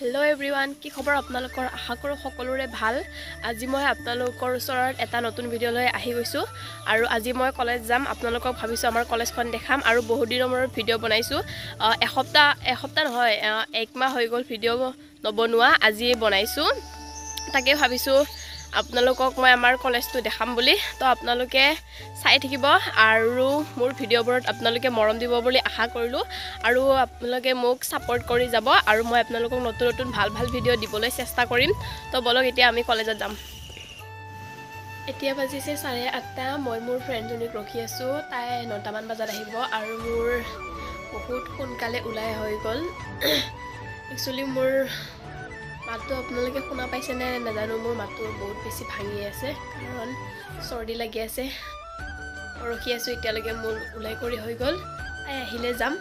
Hello everyone, কি খবৰ আপোনালোকৰ আশা কৰো সকলোৰে ভাল। আজি মই আপোনালোকৰ ওচৰত এটা নতুন ভিডিও লৈ আহি গৈছো আৰু আজি মই কলেজ যাম। আপোনালোকক ভাবিছো আমাৰ কলেজখন দেখাম আৰু বহুত দিনৰ মূৰত ভিডিও বনাইছো। এসপ্তাহ নহয়, এক মাহ হৈ গ'ল ভিডিও নবনোৱা, আজি বনাইছো। তাকে ভাবিছো আপোনালোকক মই আমাৰ কলেজটো দেখাম বুলি। তো আপোনালোকে চাই থাকিব আৰু মোৰ ভিডিওবোৰত আপোনালোকে মৰম দিব বুলি আশা কৰিলো আৰু আপোনালোকে মোক সাপোৰ্ট কৰি যাব আৰু মই আপোনালোকক নতুন নতুন ভাল ভিডিও দিবলৈ চেষ্টা কৰিম। তো বলক এতিয়া আমি কলেজত যাম। এতিয়া বাজিছে 8:30। মই মোৰ ফ্ৰেণ্ডজনীক ৰখি আছো, তাই 9টা মান বজাত আহিব আৰু মোৰ বহুত সোনকালে ওলাই হৈ গ'ল। একচুয়ালি মোৰ মাতটো আপোনালোকে শুনা পাইছে নে নাজানো, মোৰ মাতটো বহুত বেছি ভাঙি আছে কাৰণ চৰ্দি লাগি আছে। ৰখি আছো এতিয়ালৈকে মোৰ ওলাই কৰি হৈ গ'ল, তাই আহিলে যাম।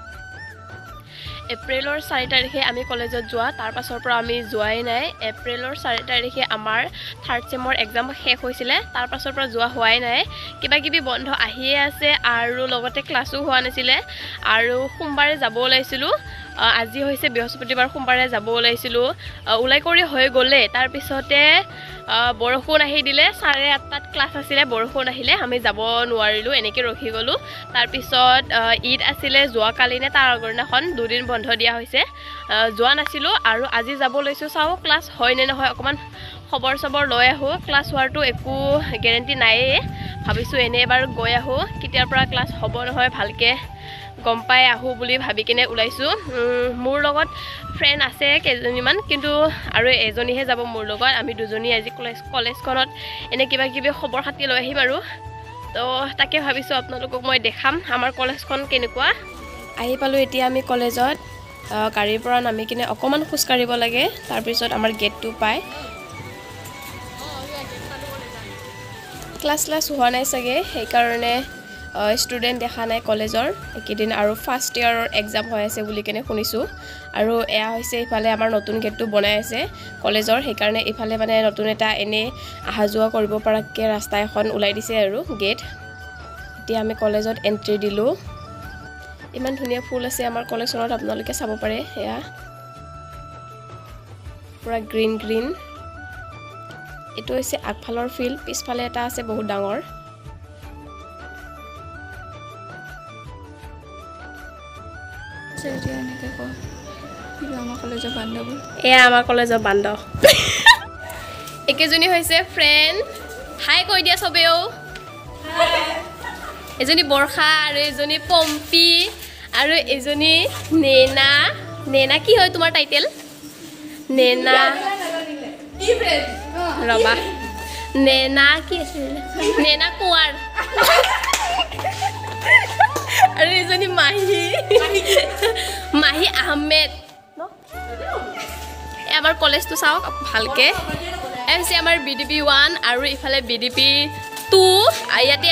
এপ্ৰিলৰ 4 তাৰিখে আমি কলেজত যোৱা, তাৰ পাছৰ পৰা আমি যোৱাই নাই। এপ্ৰিলৰ 4 তাৰিখে আমাৰ 3rd চেমৰ এক্সাম শেষ হৈছিলে, তাৰ পাছৰ পৰা যোৱা হোৱাই নাই। কিবা কিবি বন্ধ আহিয়ে আছে আৰু লগতে ক্লাছো হোৱা নাছিলে আৰু সোমবাৰে যাব ওলাইছিলো। আজি হৈছে বৃহস্পতিবাৰ, সোমবাৰে যাব ওলাইছিলো, ওলাই কৰি হৈ গ'লে তাৰ পিছতে বৰষুণ আহি দিলে। 8:30 ক্লাছ আছিলে, বৰষুণ আহিলে, আমি যাব নোৱাৰিলো, এনেকৈ ৰখি গ'লো। তাৰ পিছত ঈদ আছিলে যোৱাকালি নে তাৰ আগৰদিনাখন, 2 দিন বন্ধ দিয়া হৈছে, যোৱা নাছিলো আৰু আজি যাব লৈছো। চাও ক্লাছ হয় নে নহয়, অকমান খবৰ লৈ আহো। ক্লাছ হোৱাৰটো একো গেৰেণ্টি নাইয়ে, ভাবিছো এনে এবাৰ গৈ আহো, কেতিয়াৰ পৰা ক্লাছ হ'ব নহয় ভালকে গম পাই আহো বুলি ভাবি কিনে ওলাইছো। মোৰ লগত ফ্ৰেণ্ড আছে কেইজনীমান, কিন্তু আৰু এজনীহে যাব মোৰ লগত। আমি দুজনী আজি কলেজখনত এনে কিবা কিবি খবৰ খাতি লৈ আহিম আৰু। তো তাকে ভাবিছো আপোনালোকক মই দেখাম আমাৰ কলেজখন কেনেকুৱা। আহি পালো এতিয়া আমি কলেজত। গাড়ীৰ পৰা নামি কিনে অকমান খোজ কাঢ়িব লাগে, তাৰপিছত আমাৰ গেটটো পায়। ক্লাছ হোৱা নাই চাগে, সেইকাৰণে ষ্টুডেণ্ট দেখা নাই কলেজৰ এইকেইদিন আৰু ফাৰ্ষ্ট ইয়াৰৰ এক্সাম হৈ আছে বুলি কেনে শুনিছোঁ। আৰু এয়া হৈছে ইফালে আমাৰ নতুন গেটটো বনাই আছে কলেজৰ, সেইকাৰণে ইফালে মানে নতুন এটা এনে অহা যোৱা কৰিব পৰাকৈ ৰাস্তা এখন ওলাই দিছে আৰু গেট। এতিয়া আমি কলেজত এণ্ট্ৰি দিলোঁ। ইমান ধুনীয়া ফুল আছে আমাৰ কলেজখনত, আপোনালোকে চাব পাৰে। এয়া পুৰা গ্ৰীণ। এইটো হৈছে আগফালৰ ফিল্ড, পিছফালে এটা আছে বহুত ডাঙৰ। এয়া আমাৰ কলেজৰ বান্ধৱ। একেজনী হৈছে ফ্ৰেণ্ড, হাই কৈ দিয়া চবেও। এজনী বৰ্ষা আৰু এজনী পম্পী আৰু এজনী নেনা। কি হয় তোমাৰ টাইটেল? নেনা ৰবা, নেনা কি আছিল? নেনা কোৱাৰ। আৰু এজনী মাহি আহমেদ। আমাৰ কলেজটো চাওক ভালকে। এই হৈছে আমাৰ BDP 1 আৰু ইফালে BDP 2। ইয়াতে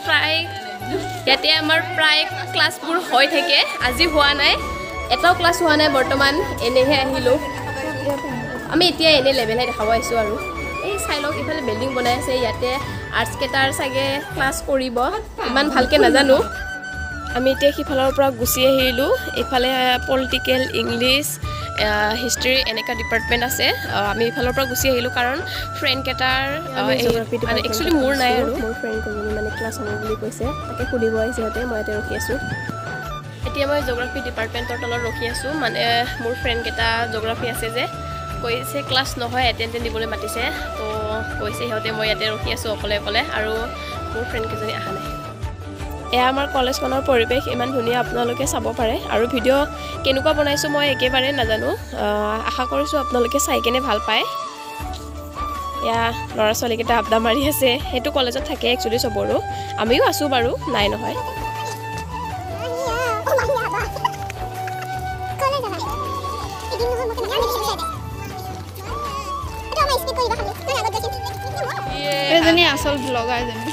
আমাৰ প্ৰায় ক্লাছবোৰ হৈ থাকে। আজি হোৱা নাই, এটাও ক্লাছ হোৱা নাই বৰ্তমান, এনেহে আহিলোঁ আমি। এতিয়া এনে লেভেলহে দেখাব আহিছোঁ আৰু। এই চাই লওক, ইফালে বিল্ডিং বনাই আছে, ইয়াতে আৰ্টছ কেইটাৰ চাগে ক্লাছ কৰিব, ইমান ভালকৈ নাজানো। আমি এতিয়া সিফালৰ পৰা গুচি আহিলোঁ। এইফালে পলিটিকেল, ইংলিছ, হিষ্ট্ৰী এনেকুৱা ডিপাৰ্টমেণ্ট আছে। আমি ইফালৰ পৰা গুচি আহিলোঁ কাৰণ ফ্ৰেণ্ডকেইটাৰ মানে একচুৱেলি মোৰ নাই আৰু মোৰ ফ্ৰেণ্ড কেইজনী মানে ক্লাছ হ'ব বুলি কৈছে, তাকে সুধিব আহিছে সিহঁতে। মই ইয়াতে ৰখি আছোঁ। এতিয়া মই জিঅ'গ্ৰাফী ডিপাৰ্টমেণ্টৰ তলত ৰখি আছোঁ, মানে মোৰ ফ্ৰেণ্ডকেইটা জিঅ'গ্ৰাফী আছে যে, কৈছে ক্লাছ নহয়, এটেণ্ডেঞ্চ দিবলৈ মাতিছে। তো কৈছে সিহঁতে, মই ইয়াতে ৰখি আছোঁ অকলে আৰু মোৰ ফ্ৰেণ্ডকেইজনী অহা নাই। এয়া আমাৰ কলেজখনৰ পৰিৱেশ, ইমান ধুনীয়া, আপোনালোকে চাব পাৰে। আৰু ভিডিঅ' কেনেকুৱা বনাইছোঁ মই একেবাৰে নাজানো, আশা কৰিছোঁ আপোনালোকে চাই কেনে ভাল পায়। এয়া ল'ৰা ছোৱালীকেইটা আড্ডা মাৰি আছে, সেইটো কলেজত থাকে একচুৱেলি চবৰো, আমিও আছোঁ বাৰু, নাই নহয়। এজনী আচল ব্লগাৰ এজনী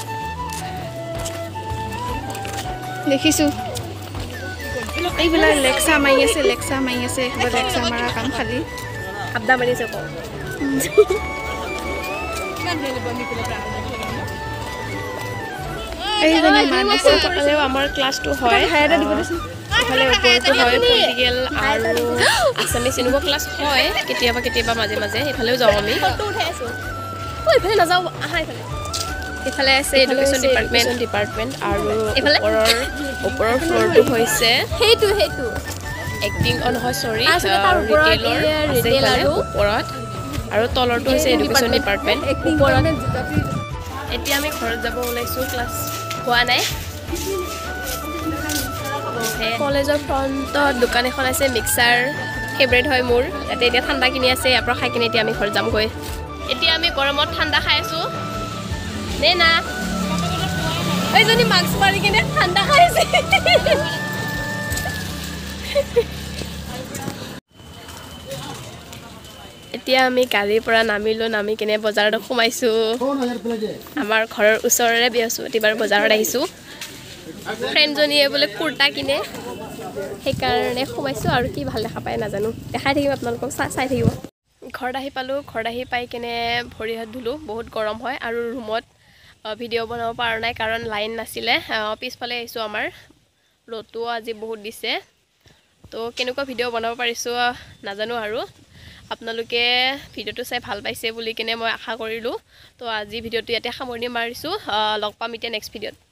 দেখিছোঁ। এইবিলাক লেকচাৰ মাৰি আছে, লেকচাৰ মাৰা কাম খালি আড্ডা মাৰি আছে কওঁ। এইজনী আমাৰ ক্লাছটো হয় ইফালে ওপৰতো হয় পলিটিকেল আৰু আছামিছ এনেকুৱা ক্লাছ হয় কেতিয়াবা কেতিয়াবা মাজে মাজে ইফালেও যাওঁ আমি ইফালে নাযাওঁ আহা ইফালে আছে এডুকেশ্যন ডিপাৰ্টমেণ্ট আৰু ওপৰৰ ফ্ল'ৰটো হৈছে সেইটো এক্টিং নহয় চৰি ৰিটেইলৰ আৰু ওপৰত আৰু তলৰটো হৈছে এডুকেশ্যন ডিপাৰ্টমেণ্ট ওপৰত এতিয়া আমি ঘৰত যাব ওলাইছোঁ ক্লাছ হোৱা নাই কলেজৰ ফ্ৰণ্টত দোকান এখন আছে মিক্সাৰ ফেভৰেট হয় মোৰ ইয়াতে এতিয়া ঠাণ্ডা কিনি আছে ইয়াৰ পৰা খাই কিনে এতিয়া আমি ঘৰত যামগৈ এতিয়া আমি গৰমত ঠাণ্ডা খাই আছোঁ নে না এইজনী মাস্ক মাৰি কিনে ঠাণ্ডা খাই আছে এতিয়া আমি গাড়ীৰ পৰা নামি কিনে বজাৰত সোমাইছোঁ আমাৰ ঘৰৰ ওচৰৰে বৃহস্পতিবাৰ বজাৰত আহিছোঁ ফ্ৰেণ্ডজনীয়ে বোলে কুৰ্তা কিনে সেইকাৰণে সোমাইছোঁ আৰু কি ভাল দেখা পায় নাজানো দেখাই থাকিম আপোনালোকক চাই থাকিব ঘৰত আহি পালোঁ ঘৰত আহি পাই কিনে ভৰি হাত ধুলোঁ বহুত গৰম হয় আৰু ৰুমত ভিডিঅ' বনাব পৰা নাই কাৰণ লাইন নাছিলে পিছফালে আহিছোঁ আমাৰ ৰ'দটোও আজি বহুত দিছে তো কেনেকুৱা ভিডিঅ' বনাব পাৰিছোঁ নাজানো আৰু আপোনালোকে ভিডিঅ'টো চাই ভাল পাইছে বুলি কিনে মই আশা কৰিলোঁ তো আজি ভিডিঅ'টো ইয়াতে সামৰণি মাৰিছোঁ লগ পাম এতিয়া নেক্সট ভিডিঅ'ত